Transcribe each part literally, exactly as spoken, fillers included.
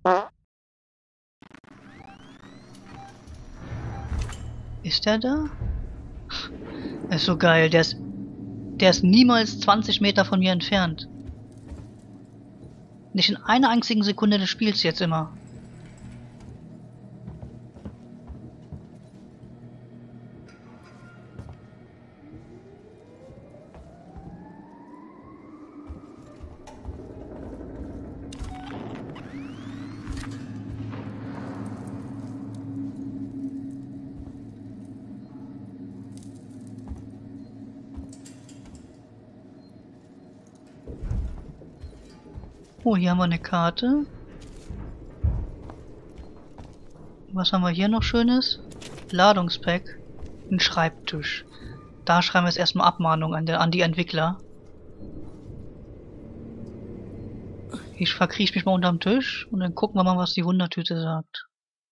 Ist der da? Er ist so geil. Der ist, der ist niemals zwanzig Meter von mir entfernt. Nicht in einer einzigen Sekunde des Spiels jetzt immer. Oh, hier haben wir eine Karte. Was haben wir hier noch Schönes? Ladungspack. Ein Schreibtisch. Da schreiben wir jetzt erstmal Abmahnung an, der, an die Entwickler. Ich verkrieche mich mal unterm Tisch und dann gucken wir mal, was die Wundertüte sagt.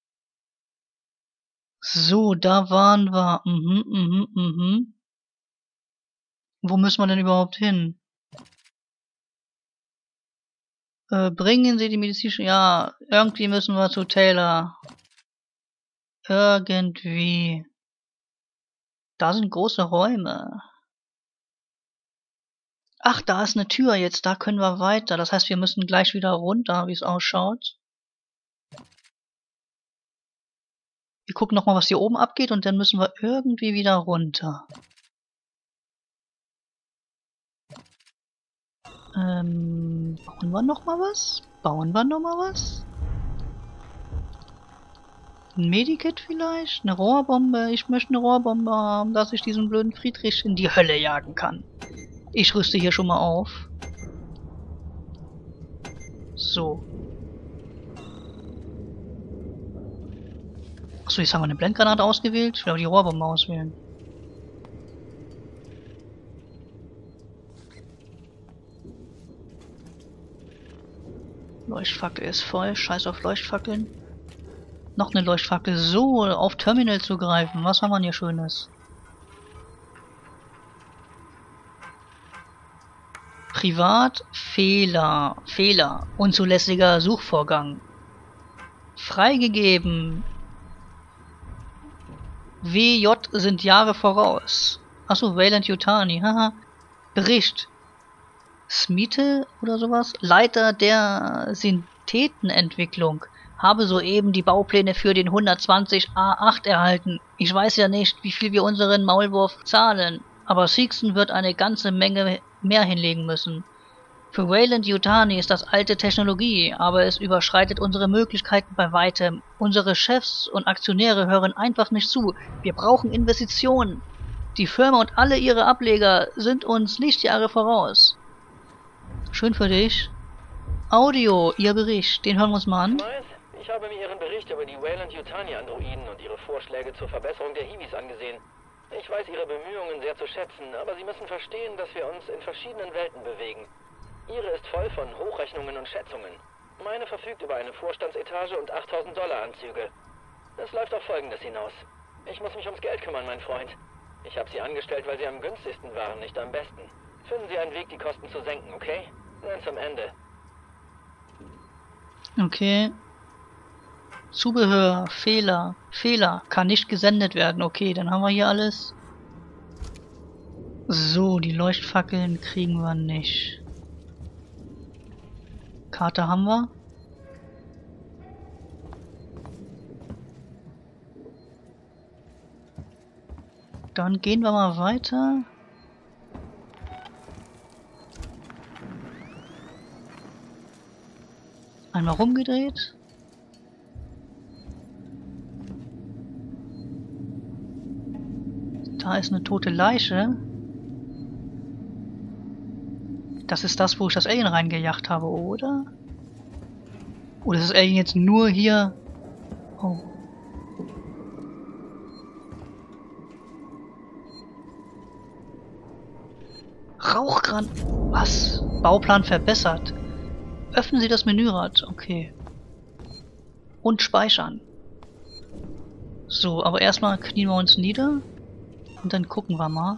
So, da waren wir. Mhm, mhm, mhm. Wo müssen wir denn überhaupt hin? Äh, bringen Sie die medizinische... Ja, irgendwie müssen wir zu Taylor. Irgendwie. Da sind große Räume. Ach, da ist eine Tür jetzt, da können wir weiter. Das heißt, wir müssen gleich wieder runter, wie es ausschaut. Wir gucken nochmal, was hier oben abgeht und dann müssen wir irgendwie wieder runter. Ähm, bauen wir nochmal was? Bauen wir nochmal was? Ein Medikit vielleicht? Eine Rohrbombe? Ich möchte eine Rohrbombe haben, dass ich diesen blöden Friedrich in die Hölle jagen kann. Ich rüste hier schon mal auf. So. Achso, jetzt haben wir eine Blendgranate ausgewählt. Ich will aber die Rohrbombe auswählen. Leuchtfackel ist voll. Scheiß auf Leuchtfackeln. Noch eine Leuchtfackel. So, auf Terminal zugreifen. Was haben wir hier Schönes? Privat, Fehler, Fehler, unzulässiger Suchvorgang. Freigegeben. W J sind Jahre voraus. Achso, Weyland-Yutani, haha. Bericht. Smiete oder sowas? Leiter der Synthetenentwicklung. Habe soeben die Baupläne für den hundertzwanzig A acht erhalten. Ich weiß ja nicht, wie viel wir unseren Maulwurf zahlen, aber Seegson wird eine ganze Menge mehr hinlegen müssen. Für Weyland-Yutani ist das alte Technologie, aber es überschreitet unsere Möglichkeiten bei weitem. Unsere Chefs und Aktionäre hören einfach nicht zu. Wir brauchen Investitionen. Die Firma und alle ihre Ableger sind uns Lichtjahre voraus. Schön für dich. Audio, Ihr Bericht, den hören wir uns mal an. Ich habe mir Ihren Bericht über die Weyland-Yutani-Androiden und Ihre Vorschläge zur Verbesserung der Hiwis angesehen. Ich weiß Ihre Bemühungen sehr zu schätzen, aber Sie müssen verstehen, dass wir uns in verschiedenen Welten bewegen. Ihre ist voll von Hochrechnungen und Schätzungen. Meine verfügt über eine Vorstandsetage und achttausend Dollar Anzüge. Es läuft auf Folgendes hinaus. Ich muss mich ums Geld kümmern, mein Freund. Ich habe Sie angestellt, weil Sie am günstigsten waren, nicht am besten. Finden Sie einen Weg, die Kosten zu senken, okay? Dann zum Ende. Okay. Zubehör, Fehler, Fehler, kann nicht gesendet werden. Okay, dann haben wir hier alles. So, die Leuchtfackeln kriegen wir nicht. Karte haben wir. Dann gehen wir mal weiter. Einmal rumgedreht. Da ist eine tote Leiche. Das ist das, wo ich das Alien reingejagt habe, oder? Oder ist das Alien jetzt nur hier? Oh. Rauchgran... Was? Bauplan verbessert. Öffnen Sie das Menürad. Okay. Und speichern. So, aber erstmal knien wir uns nieder. Und dann gucken wir mal.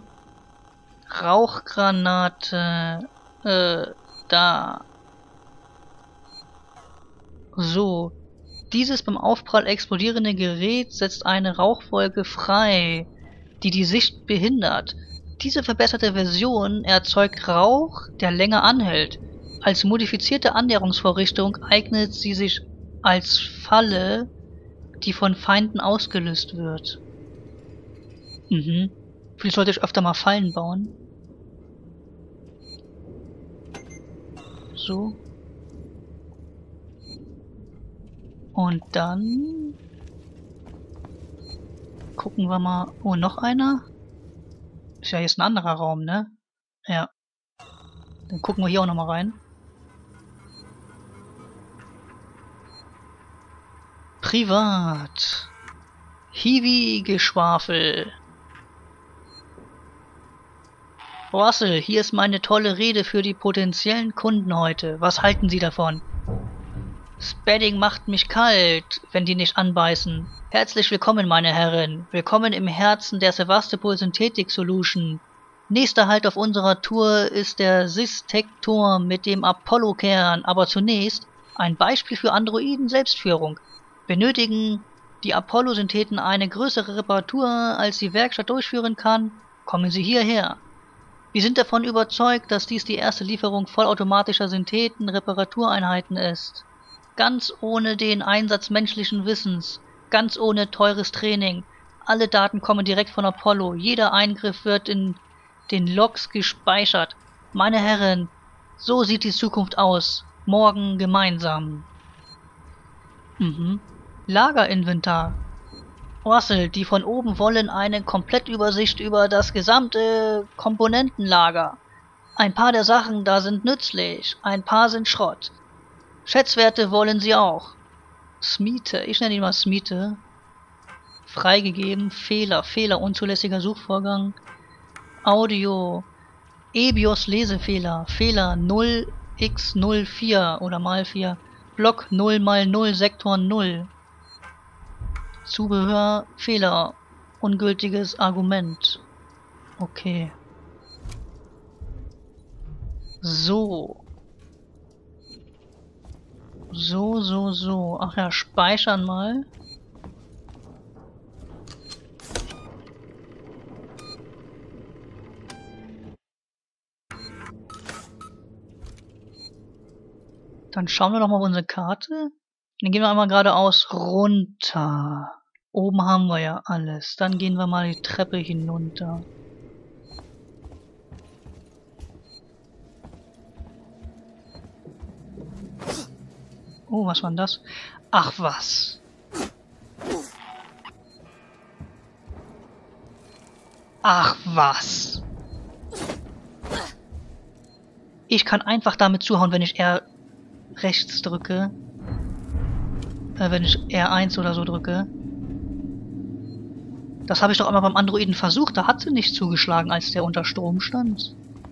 Rauchgranate. Äh, da. So. Dieses beim Aufprall explodierende Gerät setzt eine Rauchwolke frei, die die Sicht behindert. Diese verbesserte Version erzeugt Rauch, der länger anhält. Als modifizierte Annäherungsvorrichtung eignet sie sich als Falle, die von Feinden ausgelöst wird. Mhm. Vielleicht sollte ich öfter mal Fallen bauen. So. Und dann gucken wir mal. Oh, noch einer? Ist ja jetzt ein anderer Raum, ne? Ja. Dann gucken wir hier auch nochmal rein. Privat. Hiwi-Geschwafel. Russell, hier ist meine tolle Rede für die potenziellen Kunden heute. Was halten Sie davon? Spedding macht mich kalt, wenn die nicht anbeißen. Herzlich willkommen, meine Herren. Willkommen im Herzen der Sevastopol Synthetic Solution. Nächster Halt auf unserer Tour ist der Sys-Tech-Turm mit dem Apollo-Kern. Aber zunächst ein Beispiel für Androiden-Selbstführung. Benötigen die Apollo-Syntheten eine größere Reparatur, als die Werkstatt durchführen kann? Kommen Sie hierher. Wir sind davon überzeugt, dass dies die erste Lieferung vollautomatischer Syntheten-Reparatureinheiten ist. Ganz ohne den Einsatz menschlichen Wissens, ganz ohne teures Training. Alle Daten kommen direkt von Apollo. Jeder Eingriff wird in den Logs gespeichert. Meine Herren, so sieht die Zukunft aus. Morgen gemeinsam. Mhm. Lagerinventar. Russell, die von oben wollen eine Komplettübersicht über das gesamte Komponentenlager. Ein paar der Sachen da sind nützlich, ein paar sind Schrott. Schätzwerte wollen sie auch. Smiete, ich nenne ihn mal Smiete. Freigegeben, Fehler, Fehler, unzulässiger Suchvorgang. Audio, E B I O S Lesefehler, Fehler null mal null vier oder mal vier. Block null mal null, Sektor null. Zubehör, Fehler, ungültiges Argument. Okay. So. So, so, so. Ach ja, speichern mal. Dann schauen wir doch mal auf unsere Karte. Dann gehen wir einmal geradeaus runter. Oben haben wir ja alles. Dann gehen wir mal die Treppe hinunter. Oh, was war denn das? Ach was. Ach was. Ich kann einfach damit zuhauen, wenn ich R rechts drücke. Äh, wenn ich R eins oder so drücke. Das habe ich doch einmal beim Androiden versucht. Da hat sie nicht zugeschlagen, als der unter Strom stand.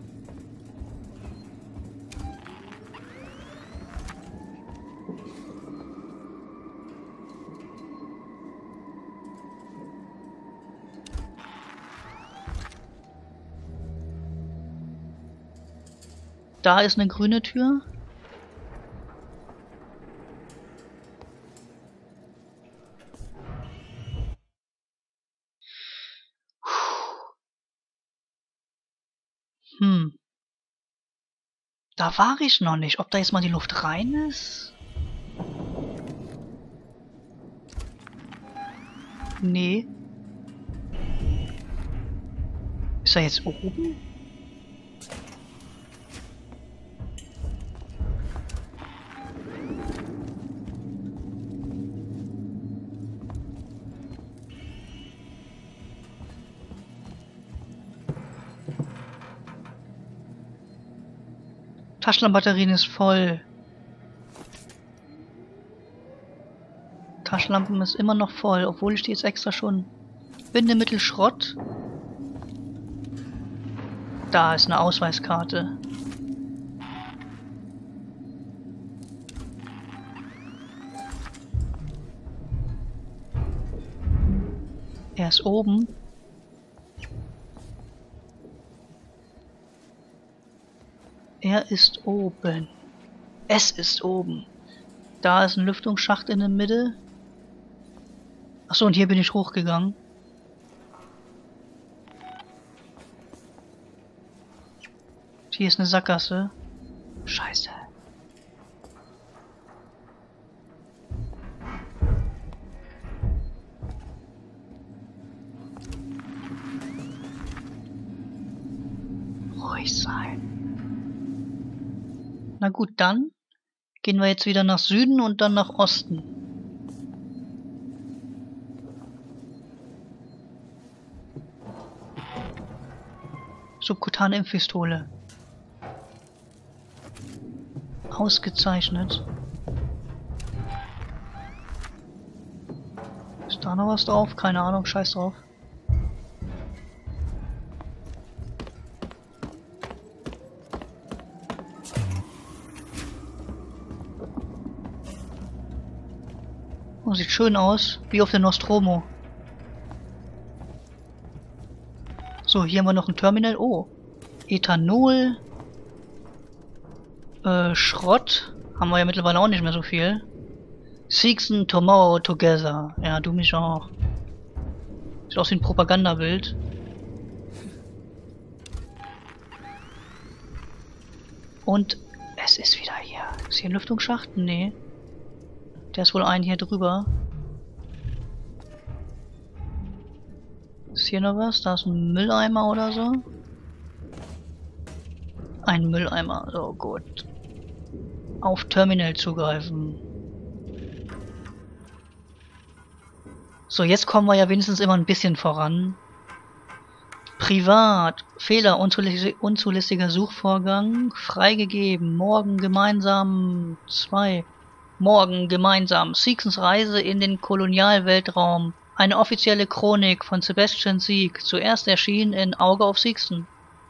Da ist eine grüne Tür. Hm. Da war ich noch nicht. Ob da jetzt mal die Luft rein ist? Nee. Ist er jetzt oben? Taschenlampenbatterien ist voll. Taschenlampen ist immer noch voll, obwohl ich die jetzt extra schon... Bindemittel Schrott. Da ist eine Ausweiskarte. Er ist oben. Er ist oben. Es ist oben. Da ist ein Lüftungsschacht in der Mitte. Achso, und hier bin ich hochgegangen. Hier ist eine Sackgasse. Scheiße. Ruhig sein. Na gut, dann gehen wir jetzt wieder nach Süden und dann nach Osten. Subkutane Impfpistole. Ausgezeichnet. Ist da noch was drauf? Keine Ahnung, scheiß drauf. Oh, sieht schön aus, wie auf der Nostromo. So, hier haben wir noch ein Terminal. Oh, Ethanol. Äh, Schrott. Haben wir ja mittlerweile auch nicht mehr so viel. Seekson Tomorrow Together. Ja, du mich auch. Sieht aus wie ein Propagandabild. Und es ist wieder hier. Ist hier ein Lüftungsschacht? Nee. Der ist wohl ein hier drüber. Ist hier noch was? Da ist ein Mülleimer oder so. Ein Mülleimer. So, gut. Auf Terminal zugreifen. So, jetzt kommen wir ja wenigstens immer ein bisschen voran. Privat. Fehler. Unzulässig, unzulässiger Suchvorgang. Freigegeben. Morgen gemeinsam. zwei. Morgen gemeinsam. Seeksons Reise in den Kolonialweltraum. Eine offizielle Chronik von Sebastian Sieg. Zuerst erschienen in Auge auf Seekson.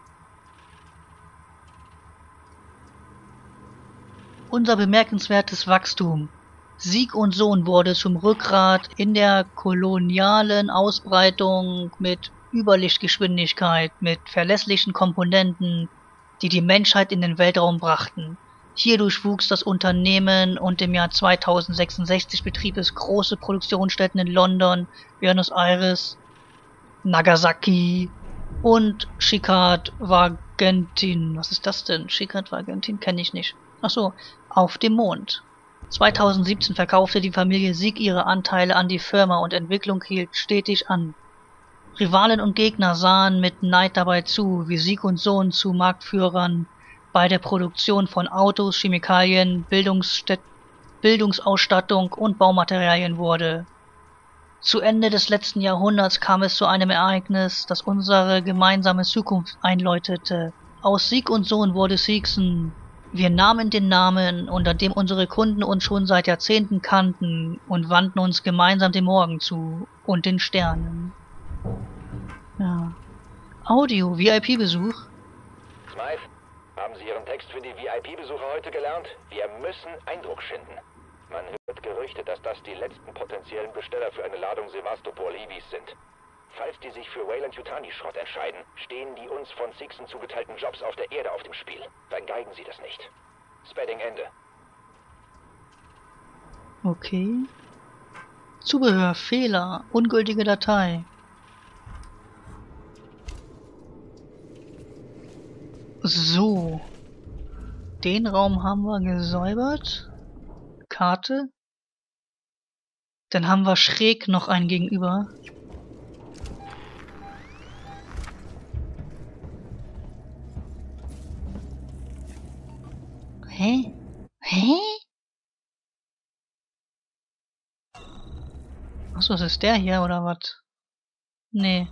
Unser bemerkenswertes Wachstum. Sieg und Sohn wurde zum Rückgrat in der kolonialen Ausbreitung mit Überlichtgeschwindigkeit, mit verlässlichen Komponenten, die die Menschheit in den Weltraum brachten. Hierdurch wuchs das Unternehmen und im Jahr zweitausendsechsundsechzig betrieb es große Produktionsstätten in London, Buenos Aires, Nagasaki und Chicard-Argentin. Was ist das denn? Chicard-Argentin kenne ich nicht. Achso, auf dem Mond. zweitausendsiebzehn verkaufte die Familie Sieg ihre Anteile an die Firma und Entwicklung hielt stetig an. Rivalen und Gegner sahen mit Neid dabei zu, wie Sieg und Sohn zu Marktführern bei der Produktion von Autos, Chemikalien, Bildungsstätt Bildungsausstattung und Baumaterialien wurde. Zu Ende des letzten Jahrhunderts kam es zu einem Ereignis, das unsere gemeinsame Zukunft einläutete. Aus Sieg und Sohn wurde Seekson. Wir nahmen den Namen, unter dem unsere Kunden uns schon seit Jahrzehnten kannten, und wandten uns gemeinsam dem Morgen zu und den Sternen. Ja. Audio, V I P-Besuch. Smythe, haben Sie Ihren Text für die V I P-Besucher heute gelernt? Wir müssen Eindruck schinden. Man hört Gerüchte, dass das die letzten potenziellen Besteller für eine Ladung Sevastopol-Hiwis sind. Falls die sich für Weyland-Yutani-Schrott entscheiden, stehen die uns von Seekson zugeteilten Jobs auf der Erde auf dem Spiel. Dann geigen Sie das nicht. Spedding Ende. Okay. Zubehör, Fehler, ungültige Datei. So. Den Raum haben wir gesäubert. Karte. Dann haben wir schräg noch einen gegenüber. Hä? Hä? Achso, das ist der hier, oder was? Nee.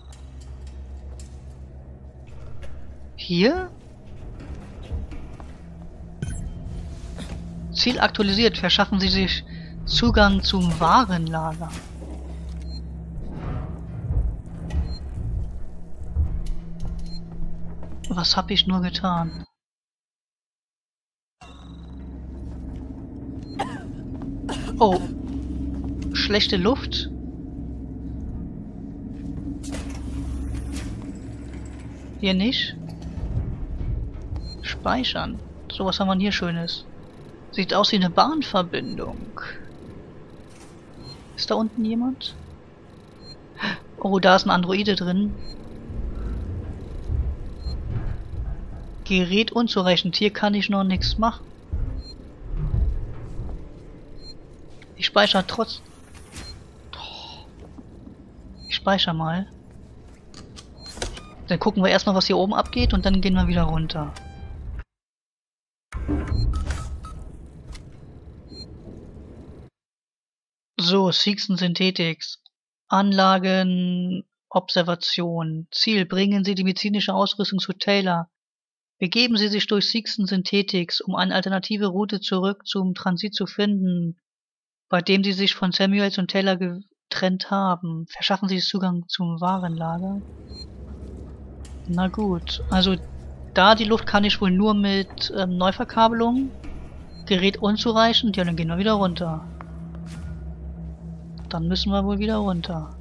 Hier? Ziel aktualisiert. Verschaffen Sie sich Zugang zum Warenlager. Was habe ich nur getan? Oh. Schlechte Luft. Hier nicht. Speichern. So, was haben wir hier Schönes? Sieht aus wie eine Bahnverbindung. Ist da unten jemand? Oh, da ist ein Androide drin. Gerät unzureichend. Hier kann ich noch nichts machen. Ich speichere trotz... Ich speichere mal. Dann gucken wir erstmal, was hier oben abgeht und dann gehen wir wieder runter. So, Seegson Synthetics. Anlagen, Observation. Ziel, bringen Sie die medizinische Ausrüstung zu Taylor. Begeben Sie sich durch Seegson Synthetics, um eine alternative Route zurück zum Transit zu finden, bei dem Sie sich von Samuels und Taylor getrennt haben. Verschaffen Sie Zugang zum Warenlager. Na gut, also da die Luft kann ich wohl nur mit ähm, Neuverkabelung. Gerät unzureichend, ja, dann gehen wir wieder runter. Dann müssen wir wohl wieder runter.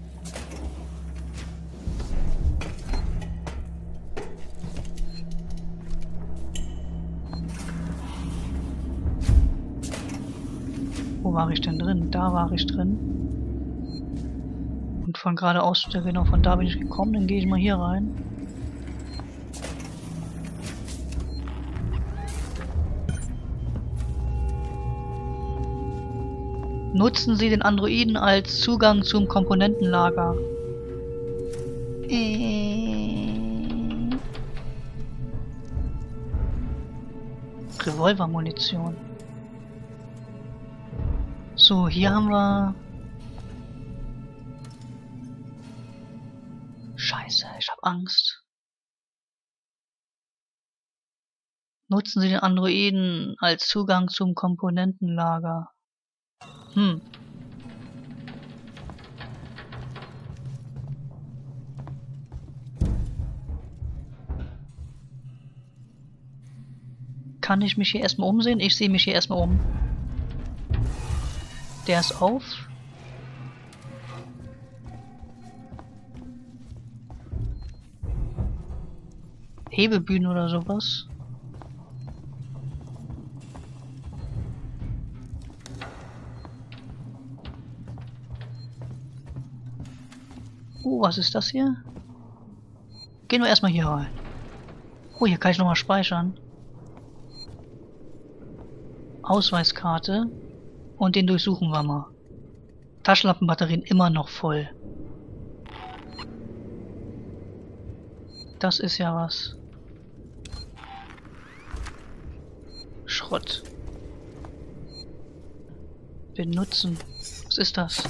Wo war ich denn drin? Da war ich drin. Und von geradeaus, ja genau, von da bin ich gekommen, dann gehe ich mal hier rein. Nutzen Sie den Androiden als Zugang zum Komponentenlager. Äh... Revolvermunition. So, hier haben wir... Scheiße, ich hab Angst. Nutzen Sie den Androiden als Zugang zum Komponentenlager. Hm. Kann ich mich hier erstmal umsehen? Ich sehe mich hier erstmal um. Der ist auf. Hebebühnen oder sowas. Oh, was ist das hier? Gehen wir erstmal hier rein. Oh, hier kann ich nochmal speichern. Ausweiskarte. Und den durchsuchen wir mal. Taschenlampenbatterien immer noch voll. Das ist ja was. Schrott. Benutzen. Was ist das?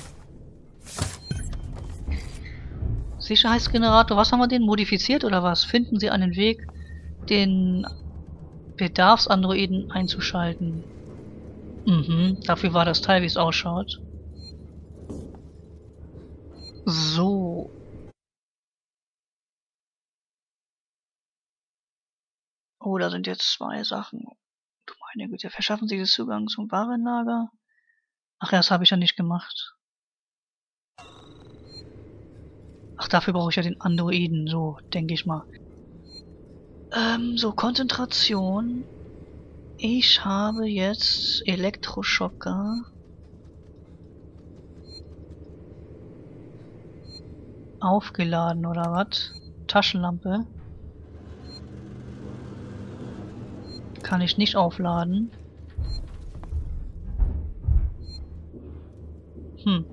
Sicherheitsgenerator. Was haben wir den? Modifiziert oder was? Finden Sie einen Weg, den Bedarfsandroiden einzuschalten. Mhm, dafür war das Teil, wie es ausschaut. So. Oh, da sind jetzt zwei Sachen. Du meine Güte, verschaffen Sie den Zugang zum Warenlager? Ach ja, das habe ich ja nicht gemacht. Ach, dafür brauche ich ja den Androiden, so, denke ich mal. Ähm, so, Konzentration. Ich habe jetzt Elektroschocker. Aufgeladen oder was? Taschenlampe. Kann ich nicht aufladen. Hm.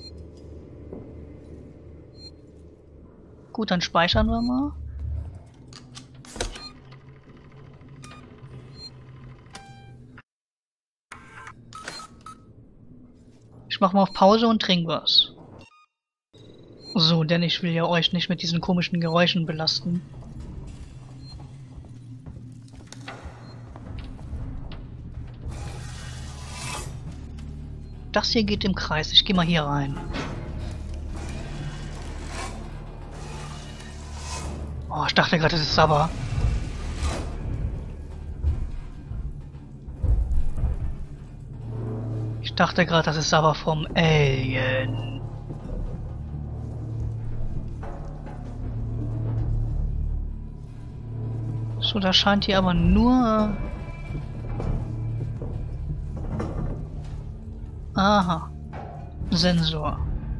Gut, dann speichern wir mal. Ich mach mal auf Pause und trink was. So, denn ich will ja euch nicht mit diesen komischen Geräuschen belasten. Das hier geht im Kreis. Ich gehe mal hier rein. Oh, ich dachte gerade, das ist Sabba. Ich dachte gerade, das ist Sabba vom Alien. So, da scheint hier aber nur... Aha. Sensor.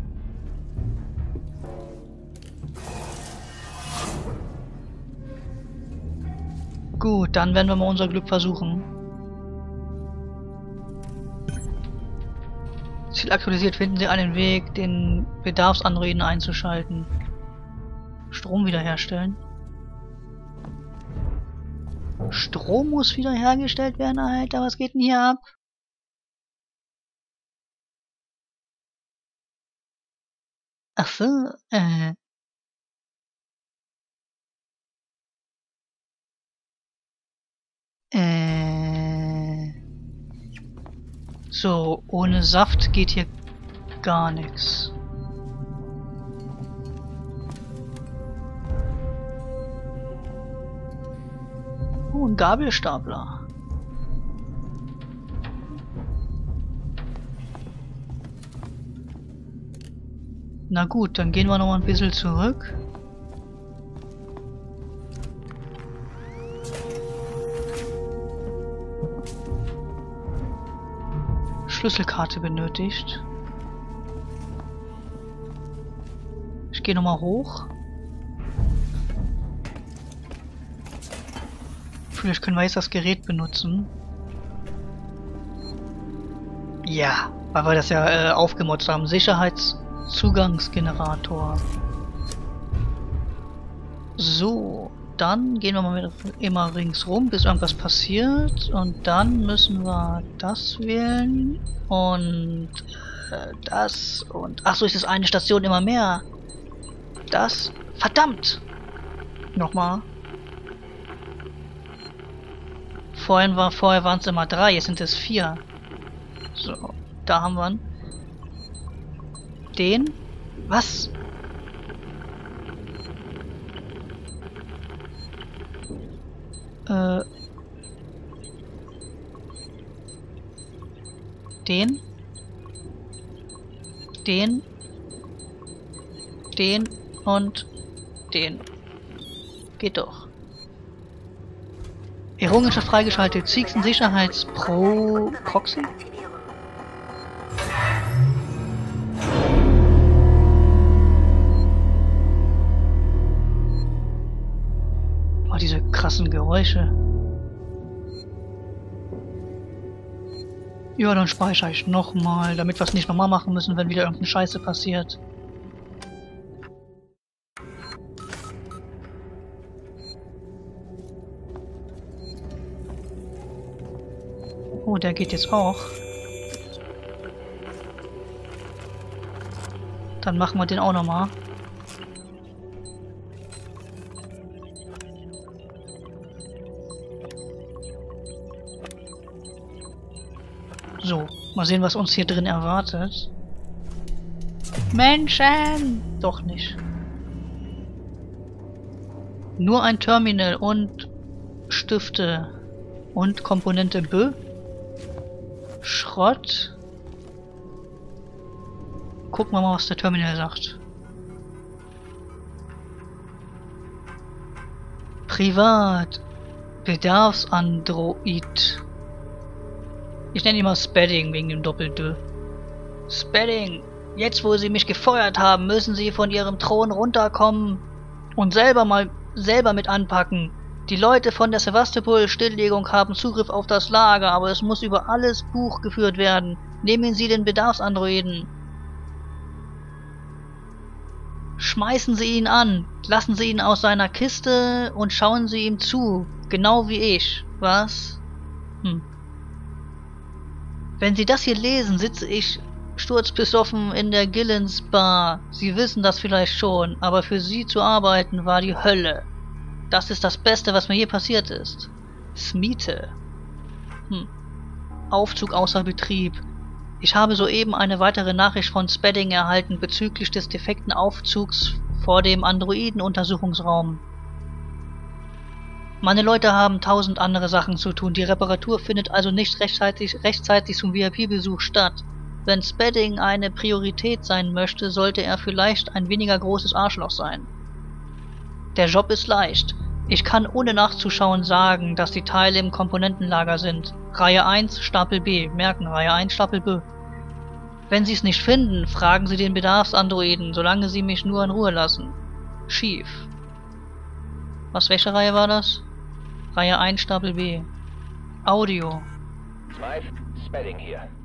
Gut, dann werden wir mal unser Glück versuchen. Ziel aktualisiert, finden Sie einen Weg, den Bedarfsandroiden einzuschalten. Strom wiederherstellen. Strom muss wiederhergestellt werden, Alter. Was geht denn hier ab? Ach so, äh. Äh. So, ohne Saft geht hier gar nichts. Oh, ein Gabelstapler. Na gut, dann gehen wir noch mal ein bisschen zurück. Schlüsselkarte benötigt. Ich gehe noch mal hoch. Vielleicht können wir jetzt das Gerät benutzen. Ja, weil wir das ja äh, aufgemotzt haben. Sicherheitszugangsgenerator. So, dann gehen wir mal immer ringsrum, bis irgendwas passiert. Und dann müssen wir das wählen. Und äh, das. Und ach so, ist es eine Station immer mehr. Das. Verdammt! Nochmal. Vorhin war, vorher waren es immer drei, jetzt sind es vier. So, da haben wir den. Was? Äh. Den. Den. Den und den. Geht doch. Errungenschaft freigeschaltet. Siegsten Sicherheits Pro Proxy? Oh, diese krassen Geräusche. Ja, dann speichere ich nochmal, damit wir es nicht nochmal machen müssen, wenn wieder irgendeine Scheiße passiert. Oh, der geht jetzt auch. Dann machen wir den auch nochmal. So, mal sehen, was uns hier drin erwartet. Menschen! Doch nicht. Nur ein Terminal und Stifte und Komponente B. Schrott. Gucken wir mal, was der Terminal sagt. Privat. Bedarfsandroid. Ich nenne ihn mal Spedding wegen dem Doppel-D. Spedding. Jetzt, wo Sie mich gefeuert haben, müssen Sie von Ihrem Thron runterkommen und selber mal selber mit anpacken. Die Leute von der Sevastopol-Stilllegung haben Zugriff auf das Lager, aber es muss über alles Buch geführt werden. Nehmen Sie den Bedarfsandroiden. Schmeißen Sie ihn an, lassen Sie ihn aus seiner Kiste und schauen Sie ihm zu. Genau wie ich. Was? Hm. Wenn Sie das hier lesen, sitze ich sturzbesoffen in der Gillens Bar. Sie wissen das vielleicht schon, aber für Sie zu arbeiten war die Hölle. Das ist das Beste, was mir je passiert ist. Smiete. Hm. Aufzug außer Betrieb. Ich habe soeben eine weitere Nachricht von Spedding erhalten bezüglich des defekten Aufzugs vor dem Androiden-Untersuchungsraum. Meine Leute haben tausend andere Sachen zu tun. Die Reparatur findet also nicht rechtzeitig, rechtzeitig zum V I P-Besuch statt. Wenn Spedding eine Priorität sein möchte, sollte er vielleicht ein weniger großes Arschloch sein. Der Job ist leicht. Ich kann ohne nachzuschauen sagen, dass die Teile im Komponentenlager sind. Reihe eins, Stapel B. Merken, Reihe eins, Stapel B. Wenn Sie es nicht finden, fragen Sie den Bedarfsandroiden, solange Sie mich nur in Ruhe lassen. Chief. Was, welche Reihe war das? Reihe eins, Stapel B. Audio. Smythe, Spedding hier.